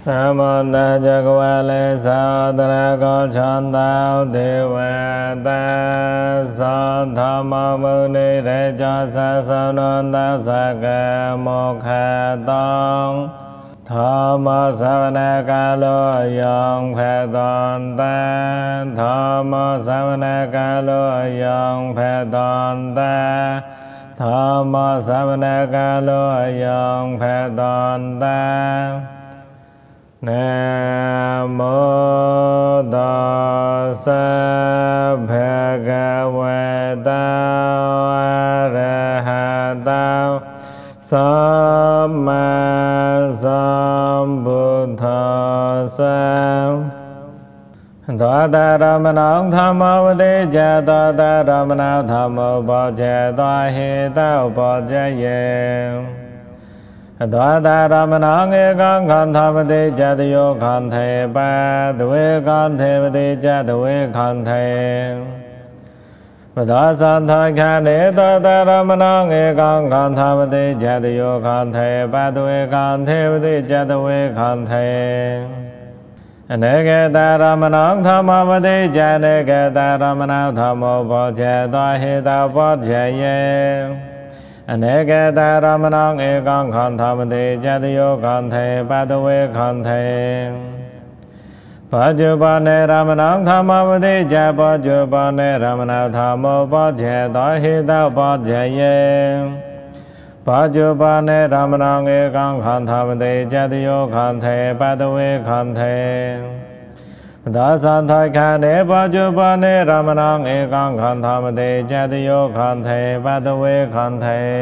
มนตจักวาเลสาตระโกชันตาเทวตาสัทธมมุนิเรจัสสะนันตสักกะโมคขตังธรรมสวนาคาโลยังเพตันตาธรรมสวนาคาโลยังเพตันตาธรรมสวนาคาโลยังเพตันตานะโมตัสสะภะคะวะโตอะระหะโตสัมมาสัมพุทธัสสะသောတရမဏံธรรมဝတိเจသောတရมဏธรรมอุปเจသောเหตุอุปเจเยသောตารมณังเอกังขันธปฏิจตโยขันเทปะทเวขันเทปฏิจตเวขันเทปะทัสสันทขันเนသောตารมณังเอกังขันธปฏิจตโยขันเทปะทเวขันเทปฏิจตเวขันเทอเนกตารมณังธรรมปฏิจเนกตารมณังธรรมอุปเจตัวเหตุอุปเจเยอเนกตารมณังเอกังขันธปฏิจตโยขันเทปะทเวขันเทปัจจุบันเนรมณังธรรมปฏิจปัจจุบันเนรมณังธรรมอุปเจตเหตุอุปเจเยปัจจุบันเนรมณังเอกังขันธปฏิจตโยขันเทปะทเวขันเททัสสันทขันเนปัจจุบันเนรมณังเอกังขันธปฏิจตโยขันเทปะทเวขันเท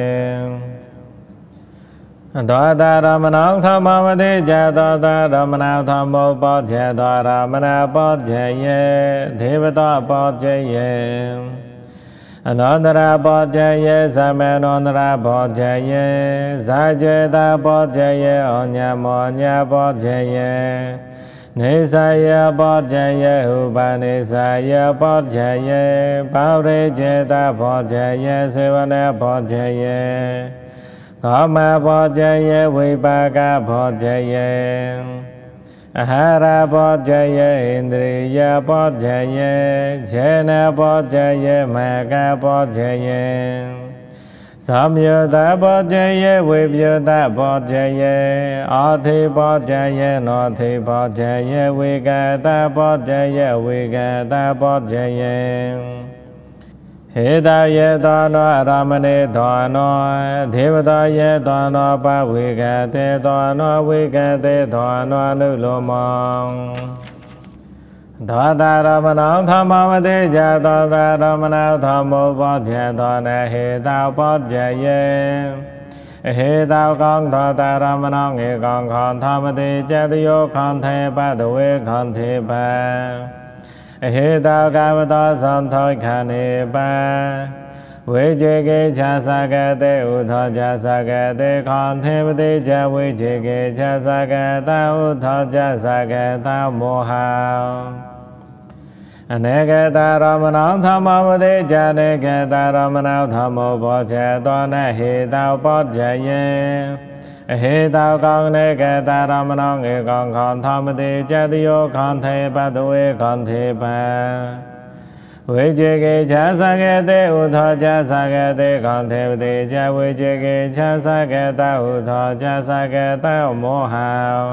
သောตารมณังธรรมปฏิจသောตารมณังธรรมอุปเจသောรมณอุปเจเยเทวตาอุปเจเยอนันตระอุปเจเยสัมเมนันตระอุปเจเยสัจเจตาอุปเจเยอัญญโมญญอุปเจเยนิสัยปัจเจเยอุปนิสัยปัจเจเยภาริเจตปัจเจเยเสวนาปัจเจเยกามปัจเจเยวิปากปัจเจเยอาหารปัจเจเยอินทรียปัจเจเยเจนะปัจเจเยมกปัจเจเยสัมยุตตปัจเจเยวิปยุตตปัจเจเยอาทิปัจเจเยนัตถิปัจเจเยวิกตปัจเจเยวิกตปัจเจเยเหตายะตโนอารามณีตโนเทวตายะตโนปวิกเตตโนวิกเตตโนอนุโลมังသောตารมณังธรรมปฏิจသောตารมณังธรรมอุปเจသောเนเหตุอุปเจเยเหตุกังသောตารมณังเอกังขันธปฏิจตโยขันเทปะทเวขันเทปะเหตุกามตสันทขันเนปะเวเจเกชาสกเตอุทจาสกเตขันเทปฏิจเวเจเกชาสกเตอุทจาสกเตโมหะอเนกตารมณังธรรมปฏิจเนกตารมณังธรรมอุปเจตัวเนเหตุอุปเจเยเหตุกังเนกตารมณังเอกังขันธปฏิจตโยขันเทปะทเวขันเทปะเวเจเกชาสกเตอุทจาสกเตขันเทปฏิจเวเจเกชาสกเตอุทจาสกเตโมหะ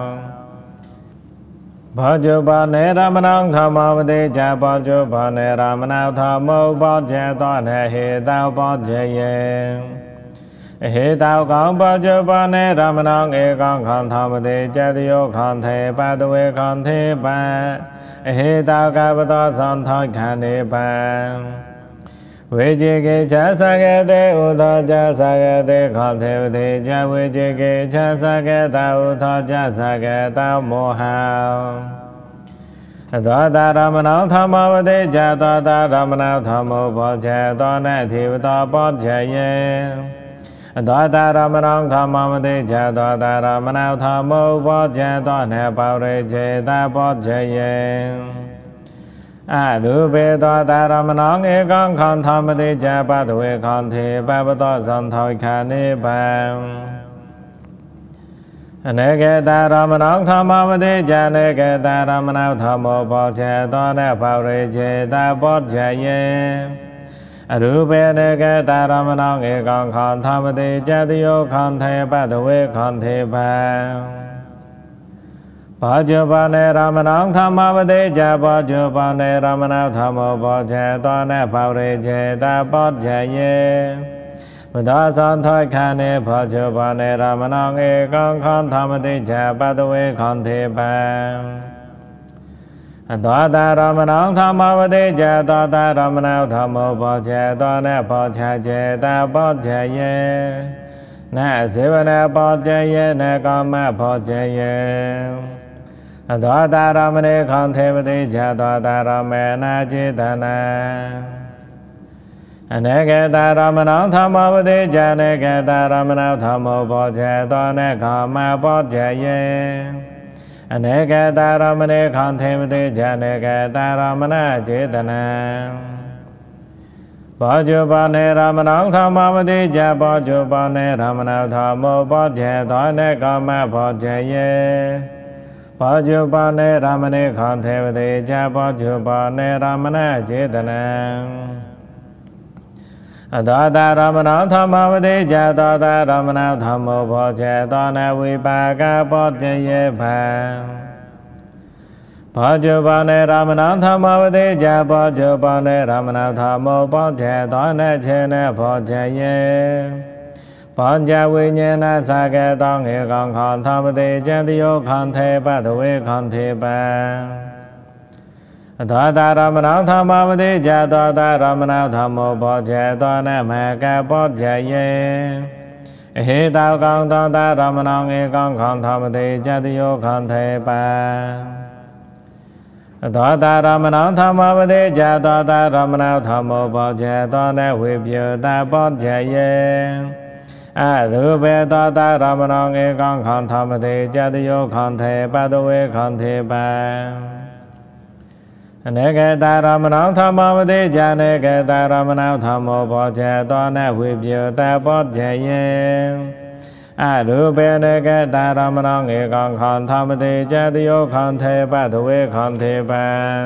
ปัจจุบันเนรมณังธรรมปฏิจปัจจุบันเนรมณังธรรมอุปเจตัวเนเหตุอุปเจเยเหตุกังปัจจุบันเนรมณังเอกังขันธปฏิจตโยขันเทปะทเวขันเทปะเหตุกัปตสันทขันเนปะเวเจเกชาสกเตอุทจาสกเตขันเทปฏิจเวเจเกชาสกเตอุทจาสกเตโมหะသောตารมณังธรรมปฏิจသောตารมณังธรรมอุปเจသောเนเทวตาปัจเจเยသောตารมณังธรรมปฏิจသောตารมณังธรรมอุปเจသောเนปริเจตปัจเจเยอรูเปသောตารมณังเอกังขันธปฏิจปัทเวขันเทปะปะตสันทขันเนปะ อ Nê kê ta rô mê nông thô mô bồ đề cha nê kê ta rô mê nông thô mô bồ chê tô nê phao rê chê ta bốt chê yê Rū bē nê kê ta rô mê nông ê kong khon thô mô đề cha tê yô khon thê bā tê wê khon thê bā Bā chū bā nê rô mê nông thô mô bồ đề cha bā chū bā nê rô mê nông thô mô bồ chê tô nê phao rê chê ta bốt chê yê Bồ Đà San Thoi Kha Nê Phật Chư Bà Nê Rā Mã Nông Ê Con Khon Tham Tê Chà Bát Tuê Khon Thê Bà Tòa Ta Rā Mã Nông Tham Mô Tê Chà Tòa Ta Rā Mã Nông Tham Mô Phật Chà Tòa Nê Phật Chà Chê Ta Bát Chà Yê Nê Sĩ Bà Nê Bát Chà Yê Nê Con Mê Phật Chà Yê Tòa Ta Rā Mã Nê Khon Thê Bà Tê Chà Tòa Ta Rā Mê Na Chê Ta Na Nê kê ta rô mê nông thô mô bồ đề cha nê kê ta rô mê nông thô mô bồ chê tô nê khon mê bốt chê yê Nê kê ta rô mê nê khon thê bồ đề cha nê kê ta rô mê na chê ta na Bó chū bó nê rô mê nông thô mô bồ đề cha bó chū bó nê rô mê nông thô mô bốt chê tô nê khon mê bốt chê yê Bó chū bó nê rô mê nê khon thê bồ đề cha bó chū bó nê rô mê na chê ta na Tòa Ta Rā Mã Nông Thô Mô Bồ Đề Cha Tòa Ta Rā Mã Nông Thô Mô Bồ Chê Tòa Nê Vī Bà Ca Bốt Chê Yê Phà Bó chū bó nê Rā Mã Nông Thô Mô Bồ Đề Cha Bó chū bó nê Rā Mã Nông Thô Mô Bồ Chê Tòa Nê Chê Nê Bồ Chê Yê Bó Chā Vī Nhê Na Sa Kê Tông Hê Con Khon Thô Mô Đề Cha Tê Yô Khon Thê Bā Tê Vê Khon Thê Bā Tòa Ta Rā Mã Nông Thô Mô Bồ Đề Cha Tòa Ta Rā Mã Nông Thô Mô Bồ Chê Tòa Nê Mê Ca Bốt Chê Yê Hê Tao Con Tòa Ta Rā Mã Nông Ê Con Khon Thô Mô Đề Cha Tê Yô Khon Thê Bā Tòa Ta Rā Mã Nông Thô Mô Bồ Đề Cha Tòa Ta Rā Mã Nông Thô Mô Bồ Chê Tòa Nê Huýp Dư Ta Bốt Chê Yê Rū Bē Tòa Ta Rā Mã Nông Ê Con Khon Thô Mô Đề Cha Tê Yô Khon Thê Bā Tê Vê Khon Thê Bā Nê kê ta rô mê nông thô mô bồ đề cha nê kê ta rô mê nông thô mô bồ chê tòa nê huýp dư ta bốt chê yê Rū bē nê kê ta rô mê nông ê con khon thô mô đề cha tê yô khon thê bā tê vê khon thê bā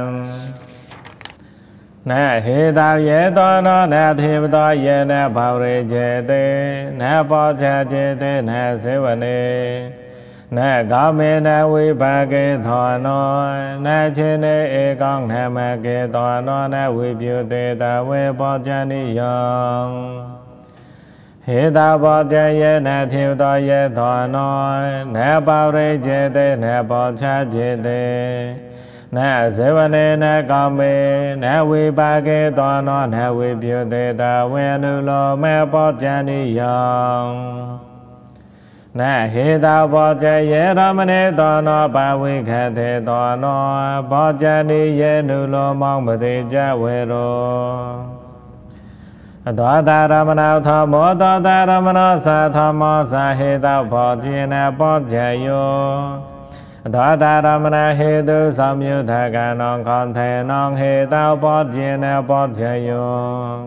Nê hê tao yê tòa nô nê thê bā tòa yê nê phao rê chê tê Nê bó chê chê tê nê sê vā nê Nê gā mê nê vī bā kê thọ nô Nê chê nê ê con nê mê kê thọ nô Nê vī biu tê ta vê bó chá ni yong Hê ta bó chê yê nê thiêu tòa yê thọ nô Nê bào rê chê tê nê bó chá chê tê Nê sê vā nê nê gā mê Nê vī bā kê thọ nô Nê vī biu tê ta vê nư lô mê bó chá ni yong Nê hê tao bó chê yê rā mê nê tòa nô bā vī khē thê tòa nô Bó chê ni yê nư lô mong bồ đề cha vê rô Tòa Ta Rā Mã Nông Thô Mô Tòa Ta Rā Mã Nông Sa Thô Mô Sa hê tao bó chê nê bó chê yô Tòa Ta Rā Mã Na hê tu sam yu thà ca nông khon thê nông hê tao bó chê nê bó chê yô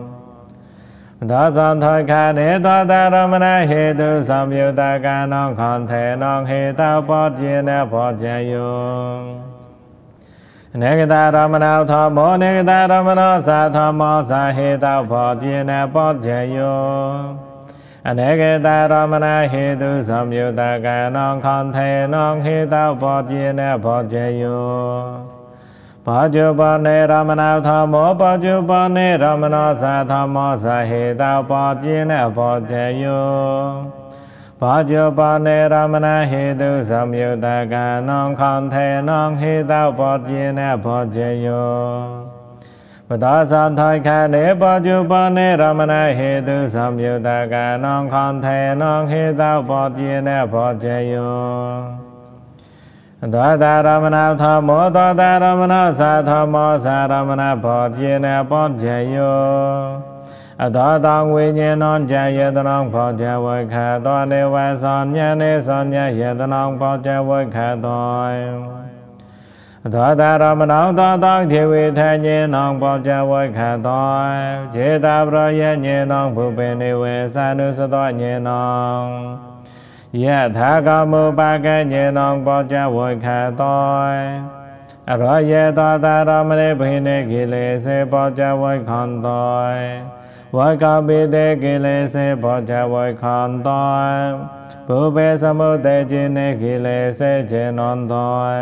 Tòa San Thoi Kha Nê Tòa Ta Rā Mã Na hê tu sam yu thà ca nông khon thê nông hê tao bó chê nê bó chê yô Nê kê ta Rā Mã Nông Thô Mô Nê kê ta Rā Mã Nông Sa Thô Mô Sa hê tao bó chê nê bó chê yô Nê kê ta Rā Mã Na hê tu sam yu thà ca nông khon thê nông hê tao bó chê nê bó chê yô Bó chū bó nê Rā Mã Nông Thô Mô Bó chū bó nê Rā Mã Nông Sa Thô Mô Sa hê tao bó chê nê bó chê yô Bó chū bó nê Rā Mã Na hê tu sam yu thà ca nông khon thê nông hê tao bó chê nê bó chê yô Bồ Tát San Thoi Kha Nê Bó chū bó nê Rā Mã Na hê tu sam yu thà ca nông khon thê nông hê tao bó chê nê bó chê yô Tòa Ta Rā Mã Nông Thô Mô Tòa Ta Rā Mã Nông Sa Thô Mô Sa Rā Mã Na bó chê nê bó chê yô Tòa Tông Vī Nhê Nôn Cha Yê Tà Nông bó chê vôi khả tòa Nê Vā Son Nhê Nê Son Nhê Yê Tà Nông bó chê vôi khả tòa Tòa Ta Rā Mã Nông Tòa Tông Thiê Vī Thê Nhê Nông bó chê vôi khả tòa Chê Ta Prā Yê Nhê Nông Phù Bê Nê Vê Sa Nư Sa Tòa Nhê Nông yết tha ca mô ba cái nhẹ nong bao cha vui khả tôi rồi yết toa ta ra mê bhi nê kỳ lê se bao cha vui khăn tôi vui ca bi tê kỳ lê se bao cha vui khăn tôi bố bê sa mô tê chi nê kỳ lê se chê non tôi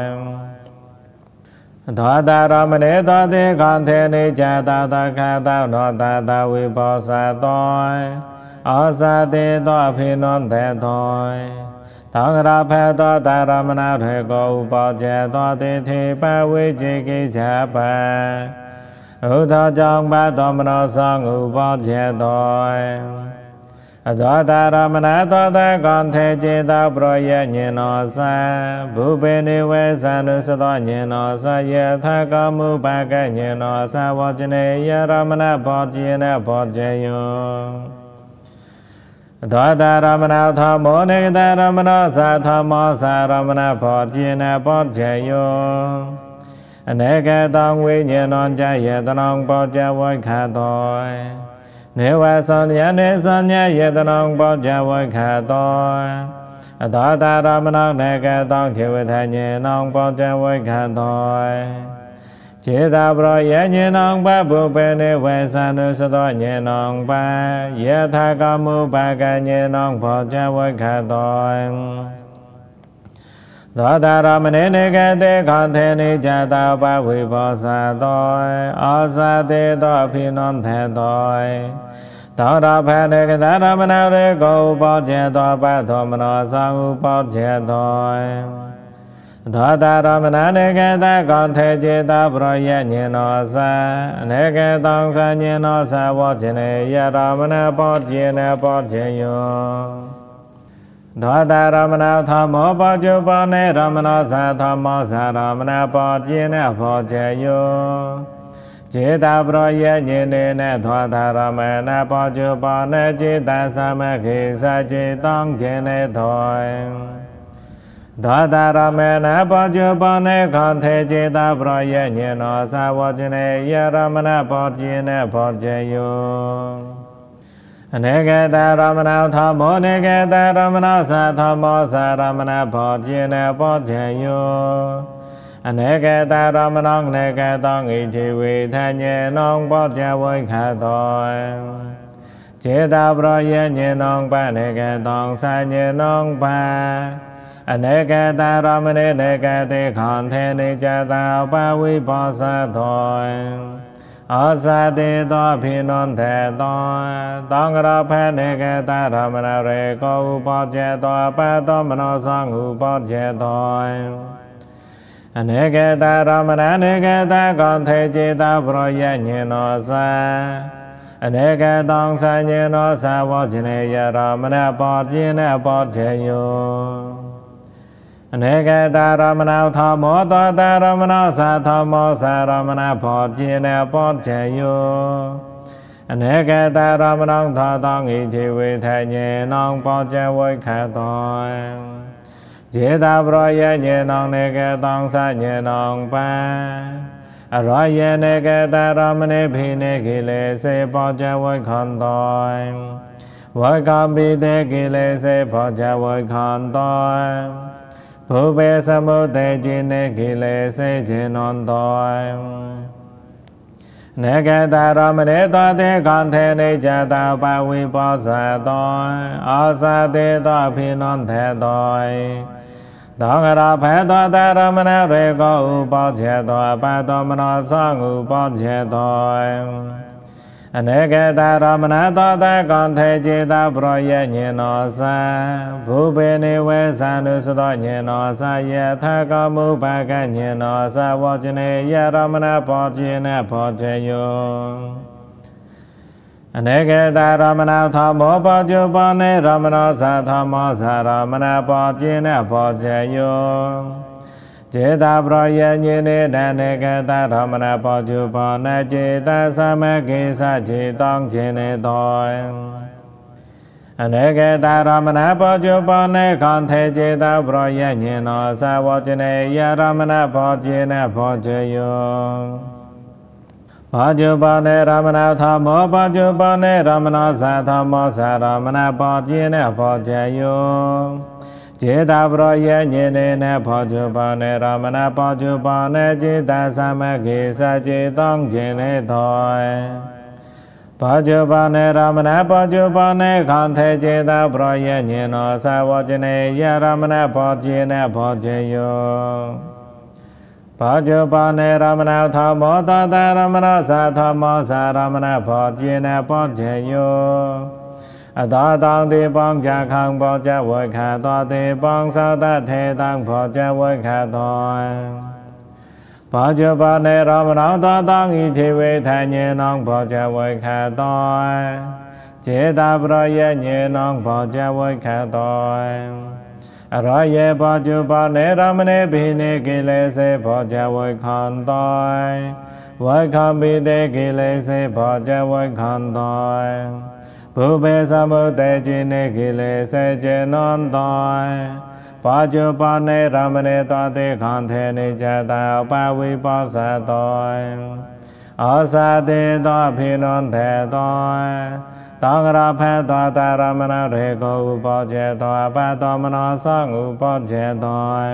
thoa ta ra mê thoa tê khăn thê ni cha ta ta khá ta nó ta vi bao sa tôi ở sa tê toa phi non thê thôi thằng ra phê toa ta ra mê na thê cô bao chê toa tê thi ba vi chi kỳ cha ba ưu thọ trong ba toa mê nó sang ưu bao chê thôi thoa ta ra mê na toa ta con thê chi ta pro ye nhị nó sa bù bê ni vê sa nu sa toa nhị nó sa ye tha ca mu ba cái nhị nó sa vô chê ni ye ra mê na bao chê na bao chê yu thoa ta ra mê na tha mô ni ta ra mê na sa tha mô sa ra mê na bao chê na bao chê yu nê kê tông vi nhị non cha ye ta nông bao chê vui khả thôi nếu qua son nhá nê son nhá ye ta nông bao chê vui khả thôi thoa ta ra mê na nê kê tông thiệu vi thà nhị nông bao chê vui khả thôi chỉ ta pro ye nhị nông ba bù bê ni vê sa nu sa toa nhị nông ba ye tha ca mu ba ca nhị nông bao chê vui khả thôi thoa ta ra mê ni kê tê khăn thê ni cha ta ba vi bao sa tôi ở sa tê toa phi non thê tôi thọ ra phê ni kê ta ra mê na rê cô bao chê toa ba thọ mê nó sang u bao chê thôi thoa ta ra mê na ni kê ta con thê chi ta pro ye nhị nó sa ni kê tông sa nhị nó sa vô chê ni ye ra mê na bao chê na bao chê yu thoa ta ra mê na tha mô bao chu bao ni ra mê na sa tha mô sa ra mê na bao chê na bao chê yu chỉ ta pro ye nhị ni nê thoa ta ra mê na bao chu bao ni chỉ ta sa mê khi sa chỉ tông chê ni thôi thoa ta ra mê na bao chu bao ni khăn thê chỉ ta pro ye nhị nó sa vô chê ni ye ra mê na bao chê na bao chê yu nê kê ta ra mê na tha mô nê kê ta ra mê na sa tha mô sa ra mê na bao chê na bao chê yu nê kê ta ra mê nông nê kê tông y thi vi thà nhị nông bao chê vui khả thôi chỉ ta pro ye nhị nông ba nê kê tông sa nhị nông ba nê kê ta ra mê nê kê tê khăn thê ni cha ta ba vi bao sa thôi ở sa tê toa phi non thê tôi tông ra phê nê kê ta ra mê na rê cô bao chê toa ba toa mê nó sang u bao chê thôi nê kê ta ra mê na nê kê ta con thê chi ta pro ye nhị nó sa nê kê tông sa nhị nó sa vô chê ni ye ra mê na bao chê na bao chê yu nê kê ta ra mê na tha mô toa ta ra mê na sa tha mô sa ra mê na bao chê na bao chê yu nê kê ta ra mê nông tha tông y thi vi thà nhị nông bao chê vui khả thôi chỉ ta pro ye nhị nông nê kê tông sa nhị nông ba rồi ye nê kê ta ra mê ni phi nê kỳ lê se bao chê vui khăn thôi vui ca bi tê kỳ lê se bao chê vui khăn thôi bố bê sa mô tê chi nê kỳ lê se chê non thôi nê kê ta ra mê ni toa tê khăn thê ni cha ta ba vi bao sa tôi ở sa tê toa phi non thê tôi thọ ra phê toa ta ra mê na rê cô u bao chê toa ba toa mê nó sang u bao chê thôi nê kê ta ra mê na toa ta con thê chi ta pro ye nhị nó sa bù bê ni vê sa nu sa toa nhị nó sa ye tha ca mu ba ca nhị nó sa vô chê ni ye ra mê na bao chê na bao chê yu nê kê ta ra mê na tha mô bao chu bao ni ra mê na sa tha mô sa ra mê na bao chê na bao chê yu chỉ ta pro ye nhị ni nê kê ta ra mê na bao chu bao ni chỉ ta sa mê khi sa chỉ tông chê ni thôi nê kê ta ra mê na bao chu bao ni khăn thê chỉ ta pro ye nhị nó sa vô chê ni ye ra mê na bao chê na bao chê yu bao chu bao ni ra mê na tha mô bao chu bao ni ra mê na sa tha mô sa ra mê na bao chê na bao chê yu chế ta pro ye nhị nê nê phò chu phò nê ramana phò chu phò nê chế ta sa ma kỳ sa chế tông chế nê thôi phò chu phò nê ramana phò chu phò nê khăn thế chế ta pro ye nhị nô sa vô chế nê ye ramana phò chế nê phò chế yo phò chu phò nê ramana thọ mô ta ta ramana sa thọ mô sa ramana phò chế nê phò chế yo ta tăng ti bang cha khang bao cha voi kha to ti bang sao ta thế tăng phò cha voi kha to phò chu phò nê ramana ta tăng y thi vi tha nhị nong phò cha voi kha to chế ta pro ye nhị nong phò cha voi kha to ra ye phò chu phò nê ramane bhi nê ki lê se phò cha voi khan to voi khan bhi te ki lê se phò cha voi khan to bố bê sa mô tê chi nê kỳ lê se chê non toi phò chu phò nê ramane toa tê khăn thê nê cha ta pa vi phò sa toi ở sa tê toa phi non thê toi tông ra phê toa ta ramana rê cô u phò chê toa pa toa mano sang u phò chê toi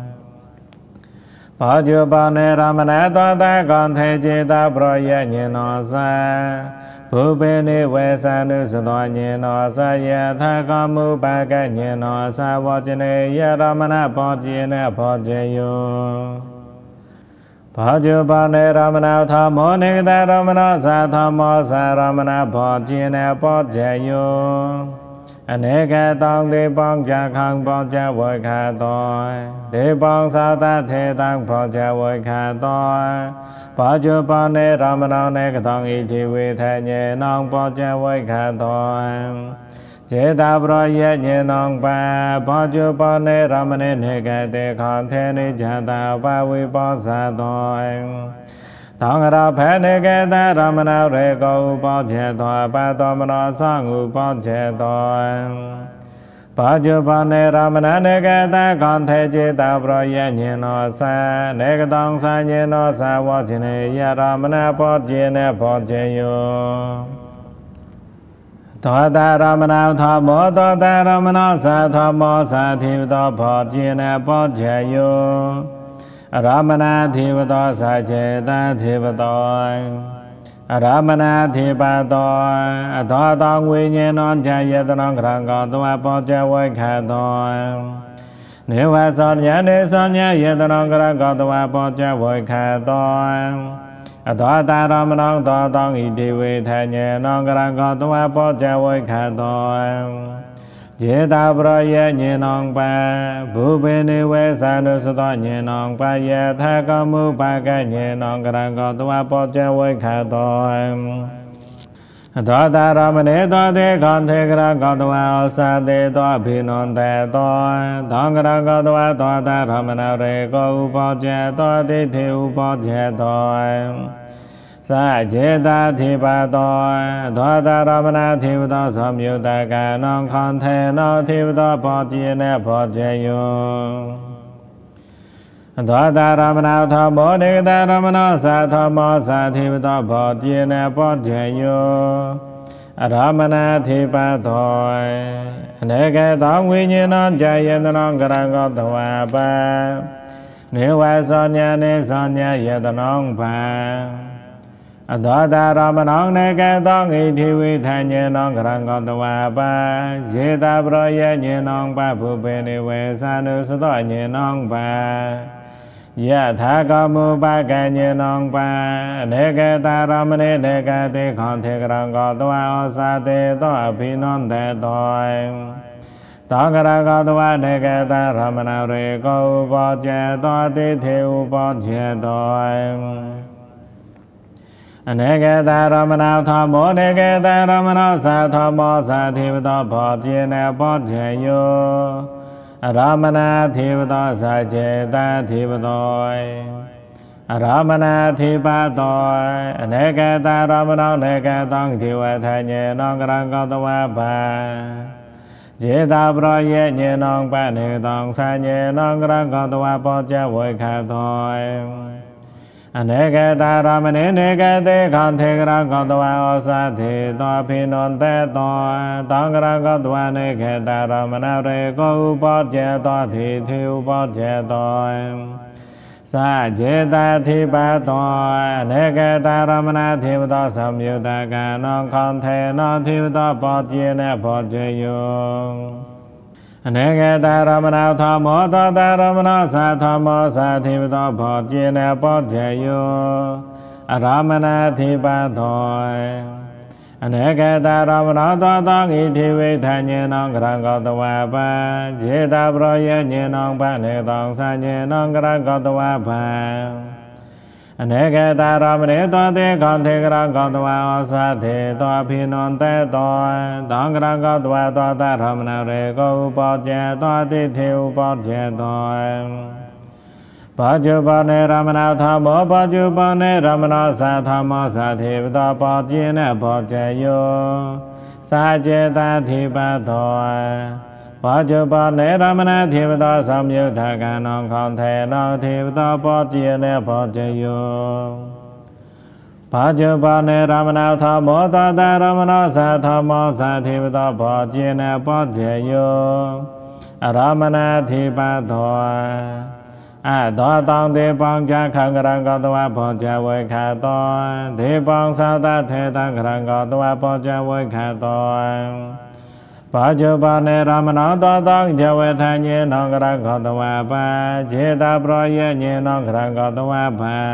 phò chu phò nê ramane toa ta khăn thê chê ta pro ye nhị no sa bố bê nê vê sa nữ sa toa nhị no sa ye tha ca mu ba ca nhị no sa vô chê nê ye ramana phò chê nê phò chê yo phò chu phò nê ramana tha mô nê ta ramana sa tha mô sa ramana phò chê nê phò chê yo nê ca tông ti bang cha khang phò cha voi kha to ti bang sao ta thế tăng phò cha voi kha to phò chu phò nê ramana nê ca tông y thi vi tha nhị nong phò cha voi kha to chế ta pro ye nhị nong pa phò chu phò nê ramane nê ca te khăn thế nê cha ta pa vi phò sa to thong ra phê nê ca ta ramana rê cô phò chê to pa to mano sang u phò chê to phò chu phò nê ramana nê ca ta khăn thế chế ta pro ye nhị no sa nê ca tông sa nhị no sa vô chê nê ye ramana phò chê nê phò chê yo thoa ta ramana thoa mô thoa ta ramana sa thoa mô sa thi to phò chê nê phò chê yo ramana thi to sa chê ta thi to ramana thi pa to thoa tông vi nhị non cha ye ta non khang co toa phò cha voi kha to nê va son nhá ye ta non khang co toa phò cha voi kha to thoa ta ramana thoa tông y thi vi tha nhị non khang co toa phò cha voi kha to chế ta pro ye nhị nong pa bố bê nê vê sa nữ sa toa nhị nong pa ye tha ca mu pa ca nhị nong khang co toa phò cha voi kha to thoa ta ramane toa te khăn thế khang co toa sa te toa phi non thê toa thong khang co toa toa ta ramana rê cô u phò chê toa te thi u phò chê toa sa chế ta thi pa to thoa ta ramana thi to sam yu ta ca non khăn thế no thi to phò chê nê phò chê yo thoa ta ramana tha mô nê ta ramana sa tha mô sa thi to phò chê nê phò chê yo ramana thi pa thôi nê ca tông vi nhị non cha ye ta non khang co toa pa nê va son nhá ye ta non pa thoa ta ramana nê ca tông y thi vi tha nhị nong khang co toa pa chế ta pro ye nhị nong pa bố bê nê vê sa nữ sa toa nhị nong pa ye tha ca mu pa ca nhị nong pa nê ca ta ramane nê ca te khăn thế khang co toa sa te toa phi non thê toi tông khang co toa nê ca ta ramana rê cô phò chê toa te thi u phò chê toi nê ca ta ramana tha mô nê ca ta ramana sa tha mô sa thi to phò chê nê phò chê yo ramana thi to sa chê ta thi to ramana thi pa to nê ca ta ramana nê ca tông thi va tha nhị nong khang co toa pa chế ta pro ye nhị nong pa nê tông sa nhị nong khang co toa phò cha voi kha thôi อเนกตารามณีเนกเตขันเทกรังกตวะอสัตถิตวพินนเตตวตังกรังกตวะเนกตารามณเรโกอุปเจตวทิทิอุปเจตวสัจเจตทิปะตวเนกตารามณเทวตาสัมยุตกานังขันเทนะเทวตาปเจเนปเจโยอเนกตารามณธรรมะตตารามณสัทธรรมะสัทธิปตปเจเนปเจโยอรามณทิปะตอยอเนกตารามณตตังอิทิเวทัญเยนังกรังกตวะปะเจตาปรยเยนังปะเนตังสัญเยนังกรังกตวะปะอเนกตารามณีตเตขันเทกรังกตวะอสัตถิตวพินนเตตอยตังกรังกตวะตตารามณเรโกอุปเจตวติเทอุปเจตอยปัจจุบันเนรามณธรรมะปัจจุบันเนรามณสัทธรรมะสัทธิปตปเจเนปเจโยสัจเจตทิปะตอยปัจจุบันเนรามณเทวตาสัมยุทธกานังขันเทนะเทวตาปเจเนปเจโยปัจจุบันเนรามณธรรมะตตารามณสัทธรรมะสัทธิปตปเจเนปเจโยอรามณทิปะตอยดอตังเทปังจะขังกรังกตวะปเจเวขาตอยเทปังสาตเทตังกรังกตวะปเจเวขาตอยปัจจุบันเนรามณตตังเจเวทัญเยนังกรังกตวะปะเจตาปรยเยนังกรังกตวะปะ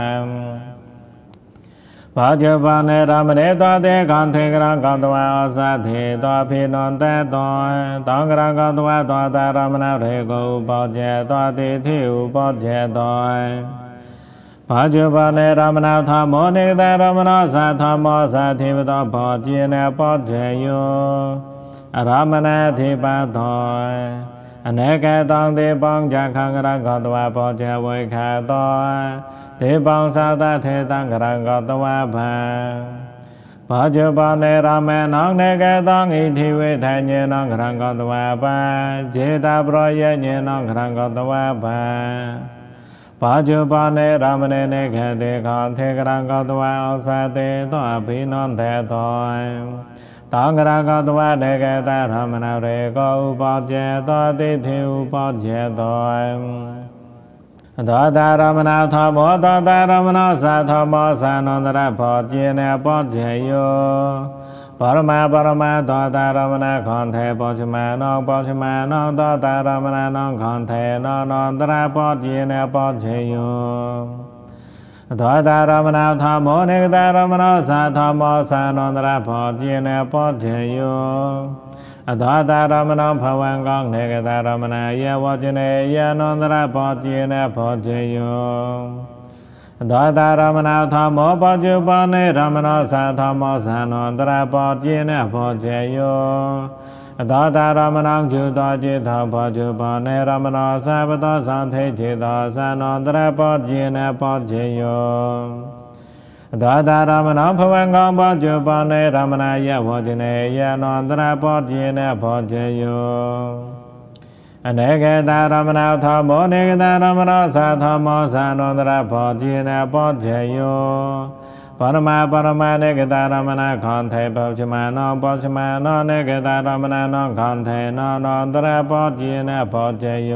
ปัจจุบันเนรามณีตเตขันเทกรังกตวะอสัตถิตวพินนเตตอยตังกรังกตวะตตารามณเรโกอุปเจตวติทิอุปเจตอยปัจจุบันเนรามณธรรมะเนกตารามณสัทธรรมะสัทธิปตปเจเนปเจโยอรามณทิปะตอยอเนกตังเทปังจะขังกรังกตวะปเจเวขาตอยเทปังสาตเทตังกรังกตวะภาปัจจุบันเนรามนังเนกตังอิทิเวทัญเยนังกรังกตวะปะเจตาปรยเยนังกรังกตวะภาปัจจุบันเนรามณีเนกเตขันเทกรังกตวะอสัตถิตวพินนเตตอยตังกรังกตวะเนกตารามณเรโกอุปเจตวติเทอุปเจตอยตตารามณธรรมะตตารามณสัทธรรมะสันนตระปเจเนปเจโยปรมาตตารามณขันเทปชมานังตตารามณนังขันเทนะนันตระปเจเนปเจโยตตารามณธรรมะเนกตารามณสัทธรรมะสันนตระปเจเนปเจโยอตตารามณภวังกังเนกตารามณเยวจเนยนนตระปเจเนปเจโยตตารามณธรรมะปัจจุบันเนรามณสัทธรรมะสันนตระปเจเนปเจโยตตารามณจุตจิตาปัจจุบันเนรามณสัพพะสันเทจิตาสันนตระปเจเนปเจโยตตารามณภวังกังปัจจุบันเนรามณเยวจเนยนนตระปเจเนปเจโยอเนกตารามณธรรมะเนกตารามณสัทธรรมะสันนตระปเจเนปเจโยปรมาเนกตารามณขันเทปชมานังเนกตารามณนังขันเทนะนันตระปเจเนปเจโย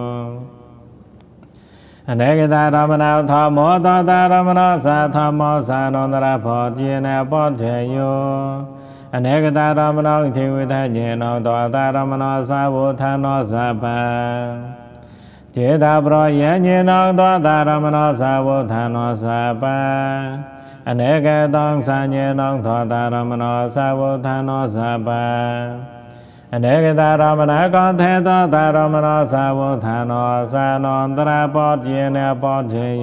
อเนกตารามณธรรมะตตารามณสัทธรรมะสันนตระปเจเนปเจโยอเนกตารามณอิทิวิทัญเยนังตตารามณสาวุธานสัพพะเจตาปรยเยนังตตารามณสาวุธานสัพพะอเนกตังสัญเยนังตตารามณสาวุธานสัพพะอเนกตารามณกันเทตตารามณสาวุธานสานนตระปเจเนปเจโย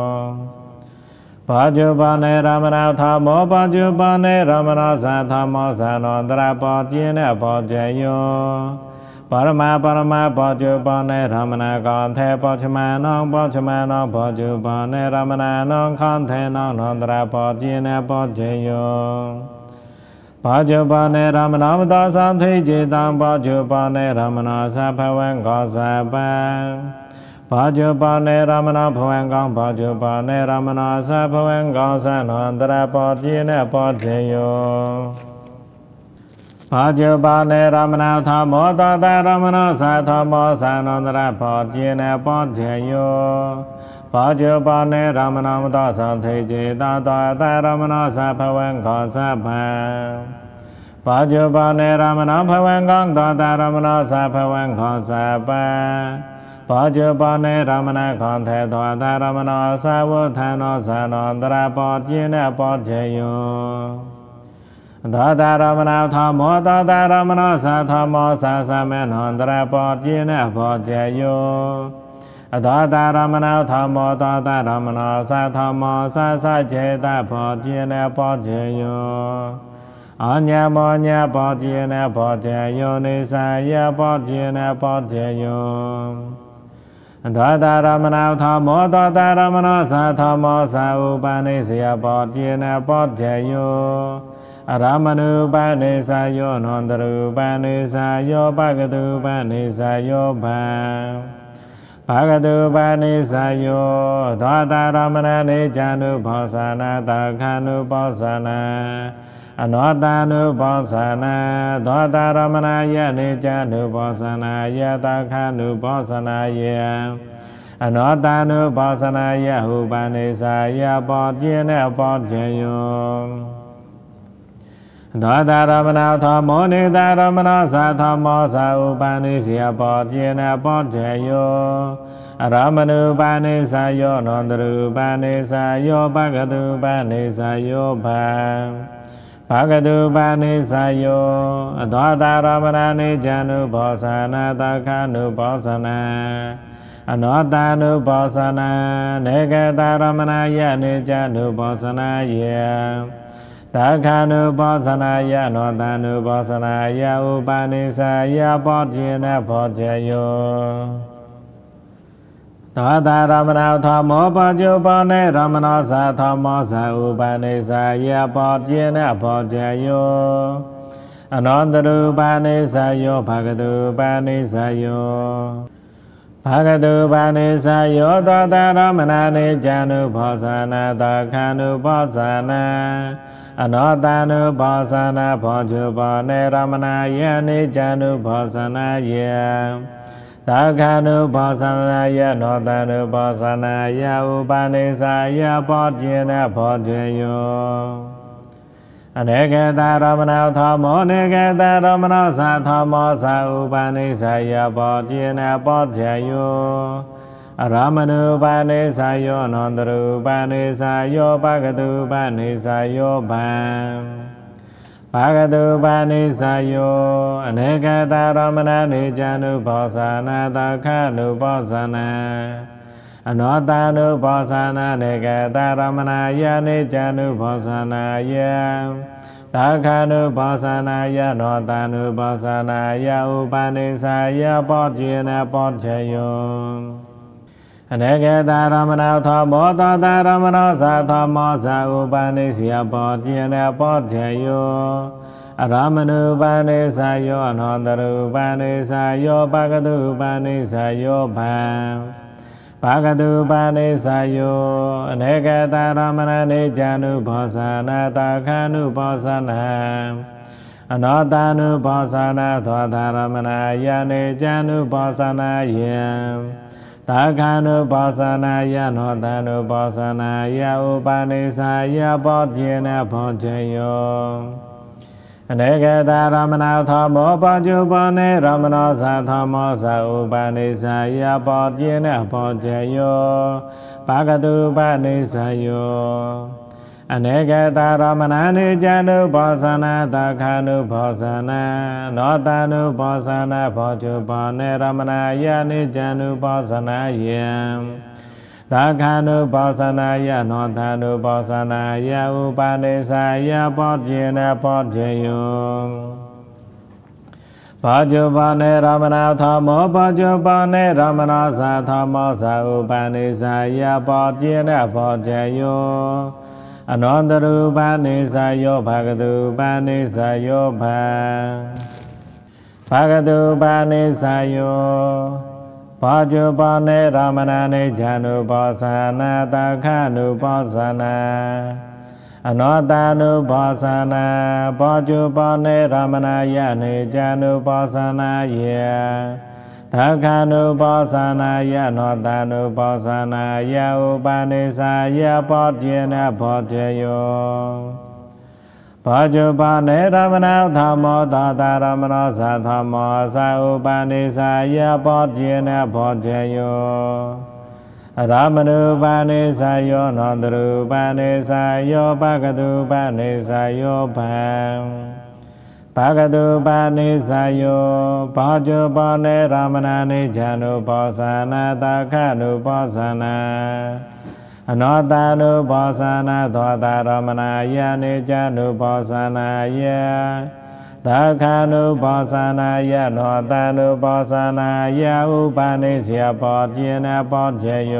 ปัจจุบันเนรามณธรรมะปัจจุบันเนรามณสัทธรรมะสันนตระปเจเนปเจโยปรมาปัจจุบันเนรามณกันเทปชมานังปัจจุบันเนรามณนังขันเทนังนันตระปเจเนปเจโยปัจจุบันเนรามณมตสันทิจิตังปัจจุบันเนรามณสัพพะวังกัสสะปะปปัจจุบันเนรามณภวังกังปัจจุบันเนรามณสัพภวังกังสันนันตระปัจเจเนปัจเจโยปัจจุบันเนรามณธรรมโมตตารามณสัทธโมสันนันตระปัจเจเนปัจเจโยปัจจุบันเนรามณมุตตสันเทจิตตตารามณสัพภวังกังสัพพังปัจจุบันเนรามณภวังกังตตารามณสัพภวังกังสัพพังปัจจุบันเนรามณคันเทตตารามณสาวุธานสันนันตระปัจเจเนปัจเจโยตตารามณธรรมโมตตารามณสัทธโมสัสสะเมนันตระปัจเจเนปัจเจโยตตารามณธรรมโมตตารามณสัทธโมสัสสะเจตปัจเจเนปัจเจโยอัญญโมญญปัจเจเนปัจเจโยนิสัยปัจเจเนปัจเจโยตตารามณธรรมโมตตารามณสัทธโมสัอุปาณิสยปัจเจเนปัจเจโยอารามณูปาณิสยโยนันตรูปาณิสยโยภะกตูปาณิสยโยภะกตูปาณิสยโยตตารามณนิจานุปัสสนาตคานุปัสสนาอนัตตานุปัสสนาตตารามณยะนิจานุปัสสนายะตคานุปัสสนายะอนัตตานุปัสสนายะอุปาณิสยปัจเจเนปัจเจโยตตารามณธรรมโมนิตารามณสัทธโมสัอุปาณิสยปัจเจเนปัจเจโยอารามณูปาณิสยโยนันตรูปาณิสยโยภะกตูปาณิสยโยภะกตูปาณิสยโยตตารามณนิจานุปัสสนาตคานุปัสสนาอนัตตานุปัสสนาเนกตารามณยะนิจานุปัสสนายะตคานุปัสสนายะอนัตตานุปัสสนายะอุปาณิสยปัจเจเนปัจเจโยตตารามณธรรมโมปัจจุบันเนรามณสัทธโมสัอุปาณิสยปัจเจเนปัจเจโยอนันตรูปาณิสยโยภะกตูปาณิสยโยภะกตูปาณิสยโยตตารามณนิจานุปัสสนาตคานุปัสสนาอนัตตานุปัสสนาปัจจุบันเนรามณยะนิจานุปัสสนายะตคานุปัสสนายะอนัตตานุปัสสนายะอุปาณิสยปัจเจเนปัจเจโยอเนกตารามณธรรมโมเนกตารามณสัทธโมสัอุปาณิสยปัจเจเนปัจเจโยอารามณูปาณิสยโยนันตรูปาณิสยโยภะกตูปาณิสยโยภะกตูปาณิสยโยอเนกตารามณนิจานุปัสสนาตคานุปัสสนาอนัตตานุปัสสนาเนกตารามณยะนิจานุปัสสนายะตคานุปัสสนายะอนัตตานุปัสสนายะอุปาณิสยปัจเจเนปัจเจโยอเนกตารามณธรรมโมตตารามณสัทธโมสัอุปาณิสยปัจเจเนปัจเจโยอารามณูปาณิสยโยอนันตรูปาณิสยโยภะกตูปาณิสยโยภะกตูปาณิสยโยอเนกตารามณนิจานุปัสสนาตคานุปัสสนาอนัตตานุปัสสนาตตารามณยะนิจานุปัสสนายะตคานุปัสสนายะอนัตตานุปัสสนายะอุปาณิสยปัจเจเนปัจเจโยอเนกตารามณธรรมโมปัจจุบันเนรามณสัทธโมสัอุปาณิสยปัจเจเนปัจเจโยภะกตูปาณิสยโยอเนกตารามณนิจานุปัสสนาตคานุปัสสนาอนัตตานุปัสสนาปัจจุบันเนรามณยะนิจานุปัสสนายะตคานุปัสสนายะอนัตตานุปัสสนายะอุปาณิสยปัจเจเนปัจเจโยปัจจุบันเนรามณธรรมโมปัจจุบันเนรามณสัทธโมสัอุปาณิสยปัจเจเนปัจเจโยอนันตรูปาณิสยโยภะกตูปาณิสยโยภะกตูปาณิสยโยปัจจุบันเนรามณานิจานุปัสสนาตาขานุปัสสนาอนัตตานุปัสสนาปัจจุบันเนรามณายะนิจานุปัสสนายะตาขานุปัสสนายะอนัตตานุปัสสนายะอุปาณิสายะปัจเจนะปัจเจโยปัจจุบันเนรามณาธรรมะตตารามณสัทธรรมะสัอุปาณิสายะปัจเจนะปัจเจโยรามณูปาณิสายโยนนตรูปาณิสายโยภะกตุปาณิสายโยภังภะกตุปาณิสายโยปัจจุบันเนรามณานิจานุปัสสนาตาขานุปัสสนาอนัตตานุปัสสนาโตตารามณายะนิจานุปัสสนายะตาขานุปัสสนายะอนัตตานุปัสสนายะอุปาณิสยปัจเจนะปัจเจโย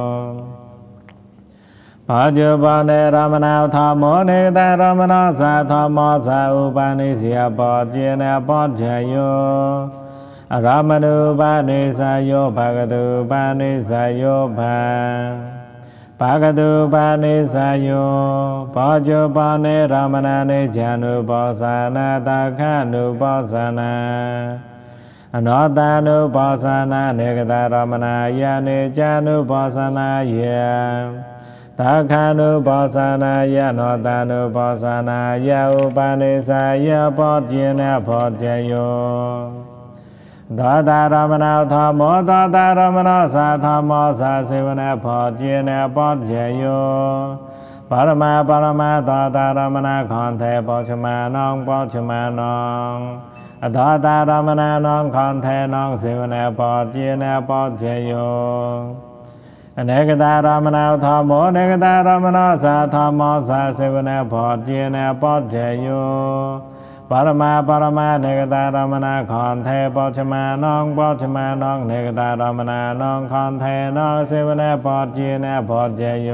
ปัจจุบันเนรามณาธรรมเนตารามณสัทธรรมสัอุปาณิสยปัจเจนะปัจเจโยรามณูปาณิสายโยภะกตุปาณิสายโยภังภะกตุปาณิสายโยปัจจุบันเนรามณานิจานุปัสสนาตาขานุปัสสนาอนัตตานุปัสสนาเนกตารามณายะนิจานุปัสสนายะตาขานุปัสสนายะอนัตตานุปัสสนายะอุปาณิสายะปัจเจนะปัจเจโยตตารามณาธรรมะตตารามณสัทธรรมะสัสสิวนะปัจเจนะปัจเจโยปรมาตตารามณขันเทปัจฉมานังปัจฉมานังตตารามณนังขันเทนังสิวนะปัจเจนะปัจเจโยเนกตารามณธรรมะเนกตารามณสัทธรรมะสัสสิวนะปัจเจนะปัจเจโยปรมาเนกตารามณขันเทปัจฉมานังปัจฉมานังเนกตารามณนังขันเทนังสิวนะปัจเจนะปัจเจโย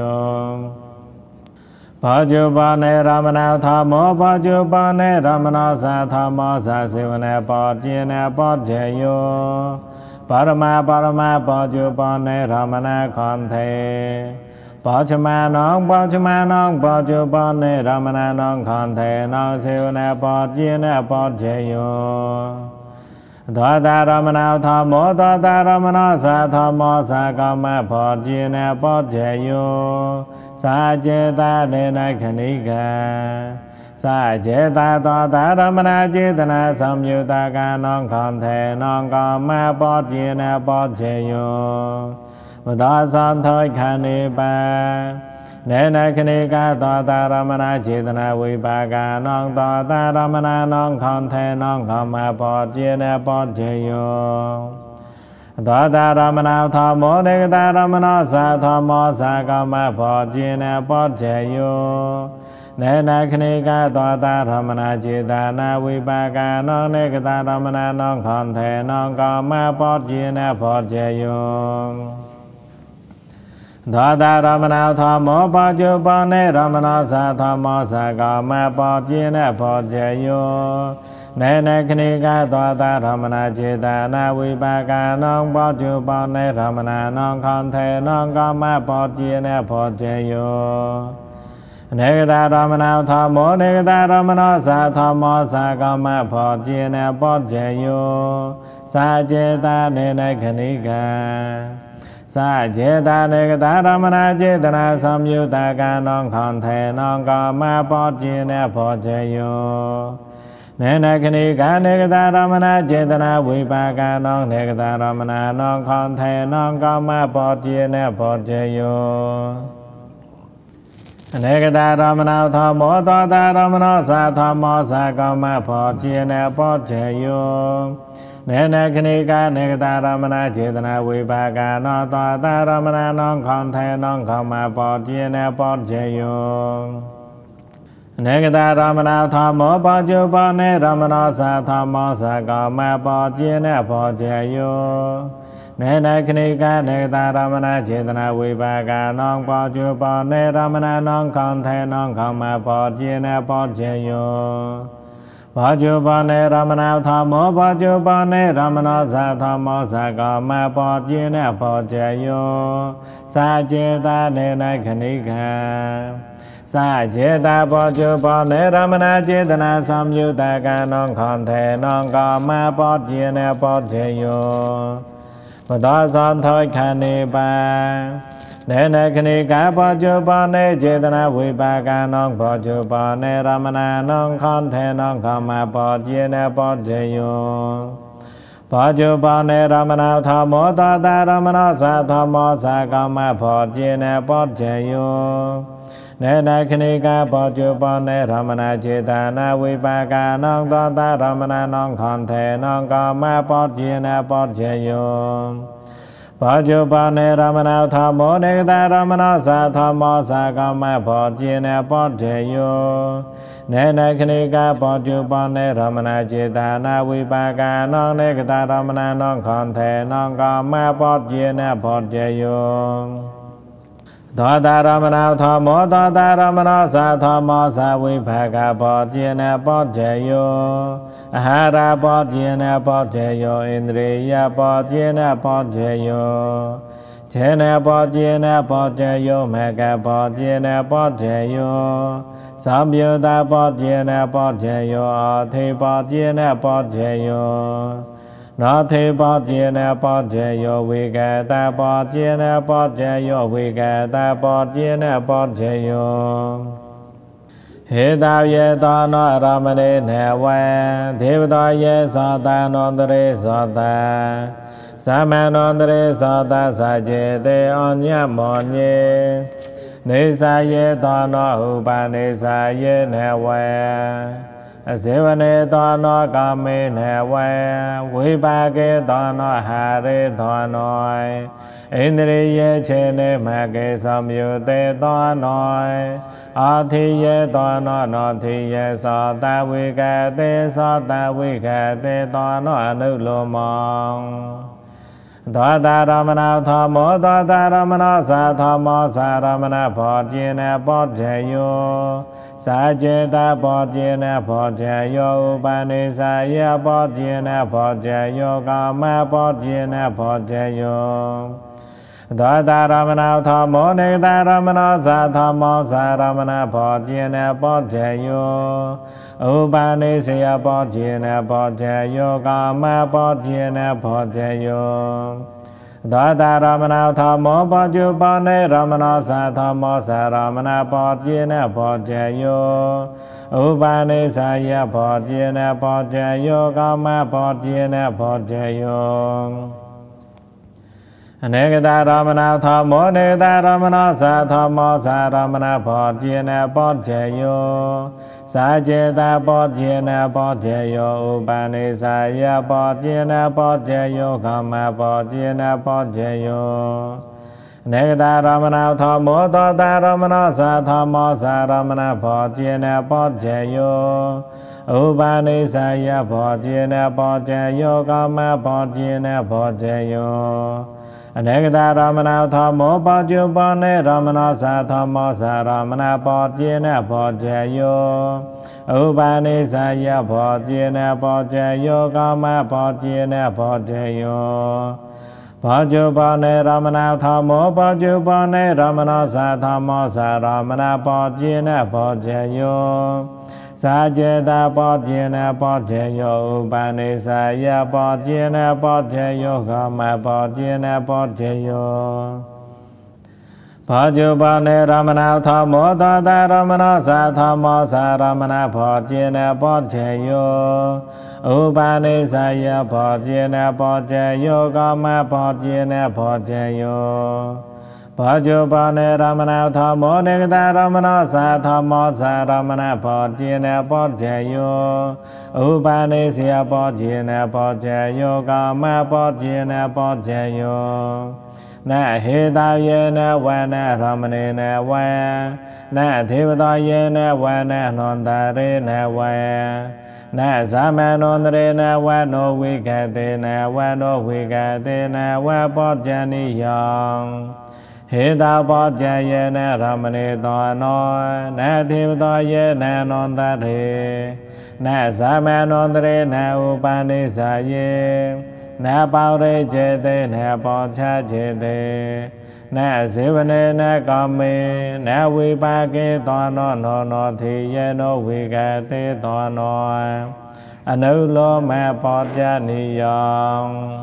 ปัจจุบันเนรามณธรรมะปัจจุบันเนรามณสัทธรรมะสัสสิวนะปัจเจนะปัจเจโยปรมาปัจจุบันเนรามณขันเทปัจฉมานังปัจจุบันเนรามณนังขันเทนังสิวนะปัจเจนะปัจเจโยตตารามณธรรมะตตารามณสัทธรรมะสักขมะปัจเจนะปัจเจโยสัจเจตาเนนะคณิกาสัจเจตาตตารามณเจตนาสัมยุตตากานังขันเทนังกามะปัจเจนะปัจเจโยอุตสันโทคณิปะเนนะคณิกาตตารามณเจตนาวิปากานังตตารามณนังขันเทนังกามะปัจเจนะปัจเจโยตตารามณธรรมะเนกตารามณสัทธรรมะสักขมะปัจเจนะปัจเจโยเนนะคณิกาตตารามณเจตนาวิปากานังเนกตารามณนังขันเทนังกามะปัจเจนะปัจเจโยตตารามณธรรมะปัจจุบันเนรามณสัทธรรมะสักขมะปัจเจนะปัจเจโยเนนะคณิกาตตารามณเจตนาวิปากานังปัจจุบันเนรามณนังขันเทนังกามะปัจเจนะปัจเจโยเนกตารามณธรรมะเนกตารามณสัทธรรมะสักขมะปัจเจนะปัจเจโยสัจเจตาเนนะคณิกาสัจเจตาเนกตารามณเจตนาสัมยุตตากานังขันเทนังกามะปัจเจนะปัจเจโยเนนะคณิกาเนกตารามณเจตนาวิปากานังเนกตารามณนังขันเทนังกามะปัจเจนะปัจเจโยเนกตารามณธรรมะตตารามณสัทธรรมะสักขมะปัจเจนะปัจเจโยเนนะคณิกาเนกตารามณเจตนาวิปากานังตตารามณนังขันเทนังกามะปัจเจนะปัจเจโยเนกตารามณธรรมะปัจจุบันเนรามณสัทธรรมะสักขมะปัจเจนะปัจเจโยเนนะคณิกาเนกตารามณเจตนาวิปากานังปัจจุบันเนรามณนังขันเทนังกามะปัจเจนะปัจเจโยปปัจจุบันเนรมณธรรมโมปัจจุบันเนรมณสัทธรรมสักกามาปะจิเนปะเจโยสัจเจตาเนนะคณิกาสัจเจตาปัจจุบันเนรมณเจตนาสัมยุตตะกานังขันเทนังกามาปะจิเนปะเจโยปตสันทอยคณิปาเนนะคณิกาปัจจุบันเนเจตนาวิปากานังปัจจุบันเนรมณนังขันเทนังกามาปะจิเนปะเจโยปัจจุบันเนรมณธรรมโมตตารมณสัทธรรมสักกามาปะจิเนปะเจโยเนนะคณิกาปัจจุบันเนรมณเจตนาวิปากานังตตารมณนังขันเทนังกามาปะจิเนปะเจโยปัจจุบันเนรมณธรรมโมเนตารมณสัทธรรมสักกามาปะจิเนปะเจโยเนนะคณิกาปัจจุบันเนรมณเจตนาวิปากานังเนกตารมณนังขันเทนังกามาปะจิเนปะเจโยตตารมณธรรมโมตตารมณสัทธรรมสัพวิภากาปะจิเนปะเจโยอาหาราปะจิเนปะเจโยอินทรียปะจิเนปะเจโยเจเนปะจิเนปะเจโยเมกะปะจิเนปะเจโยสัมยุตตะปะจิเนปะเจโยอาทิปะจิเนปะเจโยนาทิปะจิเนปะเจโยวิกตะปะจิเนปะเจโยวิกตะปะจิเนปะเจโยเหตาเยตานารามเนเนวะเทวตาเยสัตตานนตเรสัตตาสัมมานนตเรสัตตาสัจเจเตอัญญมอนเยนิสาเยตานอุปานิสาเยเนวะเสวเนตานกาเมเนวะวิปาเกตานหาเรตานอยอินทรีเยเชเนมะเกสัมยุเตตานอยอาทิเยตานนาทิเยสัตตวิกเตสัตตวิกเตตานอนุโลมังตตารมณธรรมโมตตารมณสัทธรรมสารมณปะจิเนปะเจโยสัจเจตาปะจิเนปะเจโยอุปาณิสายปะจิเนปะเจโยกามปะจิเนปะเจโยตตารมณธรรมโมเนตารมณสัทธรรมสารมณปะจิเนปะเจโยอุปาณิสยปะจิเนปะเจโยกามปะจิเนปะเจโยตตารมณธรรมโมปัจจุบันเนรมณสัทธรรมสารมณปะจิเนปะเจโยอุปาณิสยปะจิเนปะเจโยกามปะจิเนปะเจโยเนกตารมณธรรมโมเนตารมณสัทธรรมสารมณปะจิเนปะเจโยสัจเจตาปะจิเนปะเจโยอุปาณิสายปะจิเนปะเจโยกามปะจิเนปะเจโยเนกตารมณธรรมโมตตารมณสัทธรรมสารมณปะจิเนปะเจโยอุปาณิสายปะจิเนปะเจโยกามปะจิเนปะเจโยอเนกตารมณธรรมโมปัจจุบันเนรมณสัทธรรมสารมณปะจิเนปะเจโยอุปาณิสายปะจิเนปะเจโยกามปะจิเนปะเจโยปัจจุบันเนรมณธรรมโมปัจจุบันเนรมณสัทธรรมสารมณปะจิเนปะเจโยสัจเจตาปะจิเนปะเจโยอุปาณิสายปะจิเนปะเจโยกามปะจิเนปะเจโยปัจจุบันเนรมณธรรมโมตตารมณสัทธรรมสารมณปะจิเนปะเจโยอุปาณิสายปะจิเนปะเจโยกามปะจิเนปะเจโยปัจจุบันเนรมณธรรมโมเนกตารมณสัทธรรมสารมณปะจิเนปะเจโยอุปาณิสยปะจิเนปะเจโยกามปะจิเนปะเจโยนะเหตาเยนะวะนะรามเนนะวะนะเทวตาเยนะวะนะนนตาเรนะวะนะสามานนเรนะวะโนวิกเตนะวะโนวิกเตนะวะปัจจานิยังเหตาปะเจเยนะรามเนตานอยนะเทวตาเยนะนนตาเรน na samanondre na upanisaye na paure jete na pocha jete na sivane na kame na vipake tono no no thiye no vikate tono anulo ma pocha niyong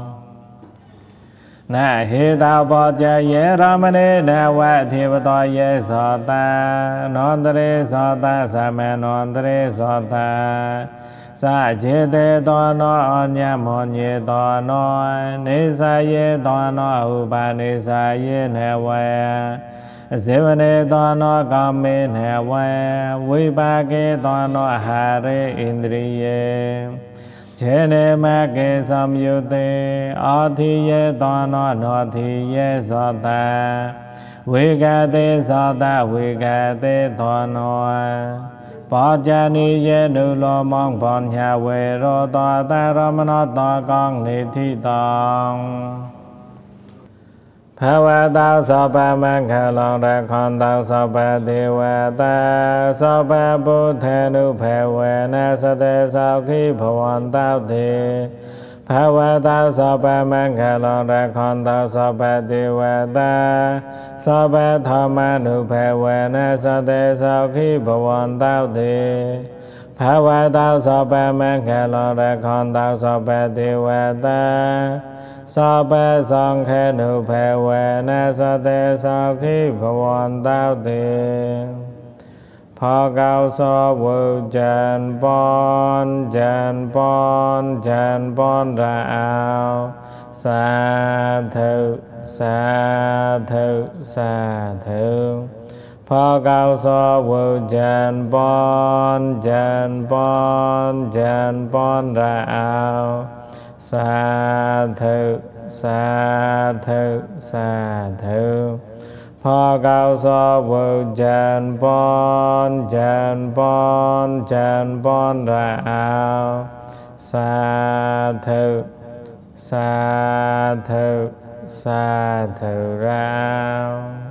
na hita pocha ye ramane na vathivata ye sota nondre sota samanondre sota sa jete tono anya monye tono nisa ye tono upanisa ye newe sivane tono kame newe vipake tono hare indriye chene make samyute athiye tono nothiye sota vigate sota vigate tono Pajani ye nulo mong bon ya we ro ta ta ramana ta kong ni thi tong Phava tao sabha mangha long ra khon tao sabha dewa ta sabha buddha nu phave na sate sao khi bhavan tao thi Phava tao sabha mangha long ra khon tao sabha dewa ta sabha thamma nu phave na sate sao khi bhavan tao thi Phava tao sabha mangha long ra khon tao sabha dewa ta Sabha Sankhe Nu Phave Na Sate Sao Khi Bhavan Tao Thi Phật cao so vượt tràn bon ra ao Sa thự Phật cao so vượt tràn bon ra ao Sa thự Phật cao so vượt tràn bon ra ao Sa thự ra ao